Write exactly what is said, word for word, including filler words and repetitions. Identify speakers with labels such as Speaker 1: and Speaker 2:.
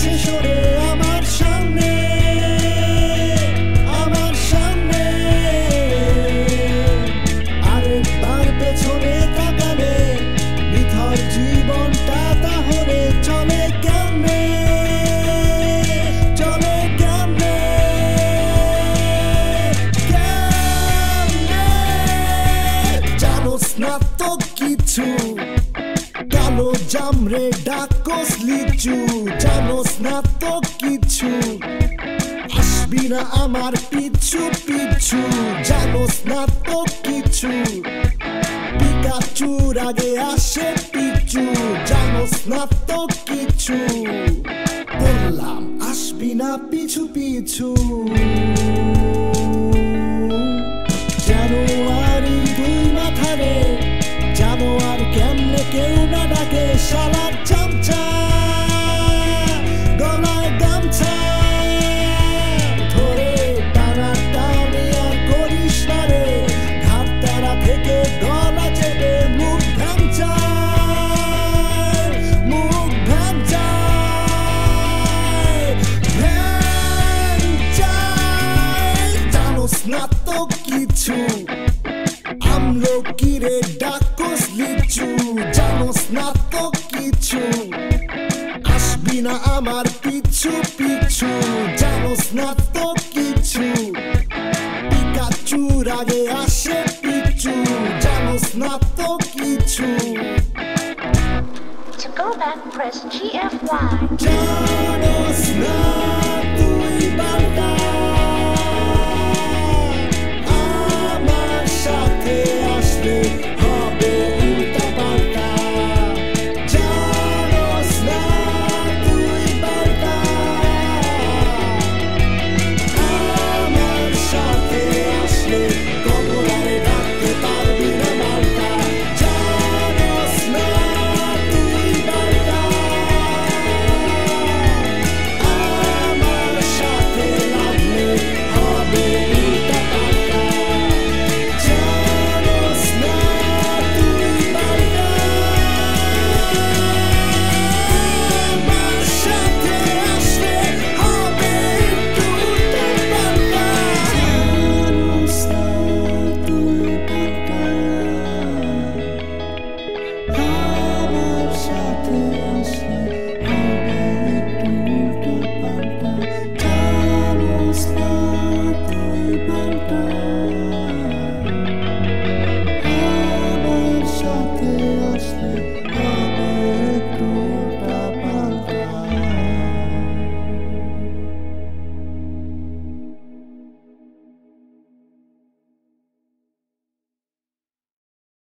Speaker 1: আসে সরে আমার সামনে আমার সামনে আরেকবার পেছনে তাকালে নিথর জীবনটা তাহলে চলে কেমনে চলে কেমনে কেমনে জানোস না তো কিছু কালো জামরে ডাকস লিচু জানোস না তো কিছু আসবি না আমার পিছু পিছু জানোস না তো কিছু পিকাচুর আগে আসে পিছু জানোস না তো কিছু বললাম আসবি না পিছু পিছু জানুয়ারি দুই মাথারে জানোয়ার কেমনে কেউ না ডাকে শালার চামচা গলায় গামছা ধরে টানা টানি আর করিস না রে ঘাট তারা থেকে গলা চেপে মুখ ভাঙচায় মুখ ভাঙচায় ভাঙচায় জানোস না তো কিছু আমলকিরে ডাকস লিচু জানোস না তো কিছু আসবি না আমার পিছু পিছু জানোস না তো কিছু পিকাচুর আগে আসে পিছু জানোস না তো কিছু
Speaker 2: To go back, press G F Y.